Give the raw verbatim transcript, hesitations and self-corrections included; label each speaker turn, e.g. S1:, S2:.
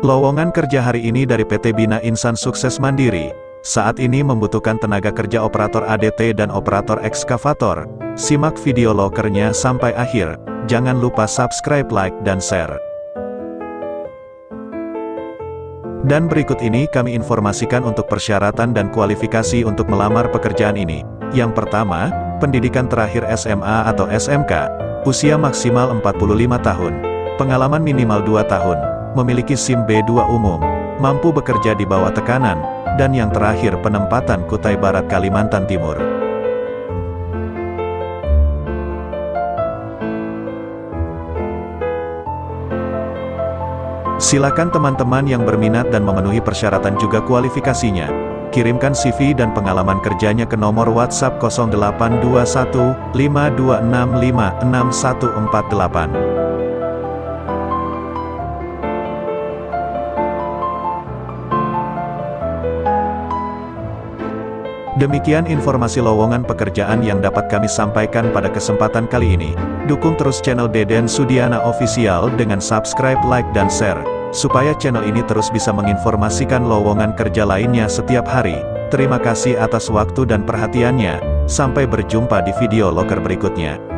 S1: Lowongan kerja hari ini dari P T Bina Insan Sukses Mandiri, saat ini membutuhkan tenaga kerja operator A D T dan operator ekskavator. Simak video lokernya sampai akhir, jangan lupa subscribe, like, dan share. Dan berikut ini kami informasikan untuk persyaratan dan kualifikasi untuk melamar pekerjaan ini. Yang pertama, pendidikan terakhir S M A atau S M K, usia maksimal empat puluh lima tahun, pengalaman minimal dua tahun, memiliki SIM B dua umum, mampu bekerja di bawah tekanan, dan yang terakhir penempatan Kutai Barat Kalimantan Timur. Silakan teman-teman yang berminat dan memenuhi persyaratan juga kualifikasinya, kirimkan C V dan pengalaman kerjanya ke nomor WhatsApp nol delapan dua satu lima dua enam lima enam satu empat delapan. Demikian informasi lowongan pekerjaan yang dapat kami sampaikan pada kesempatan kali ini. Dukung terus channel Deden Sudiana Official dengan subscribe, like, dan share, supaya channel ini terus bisa menginformasikan lowongan kerja lainnya setiap hari. Terima kasih atas waktu dan perhatiannya. Sampai berjumpa di video loker berikutnya.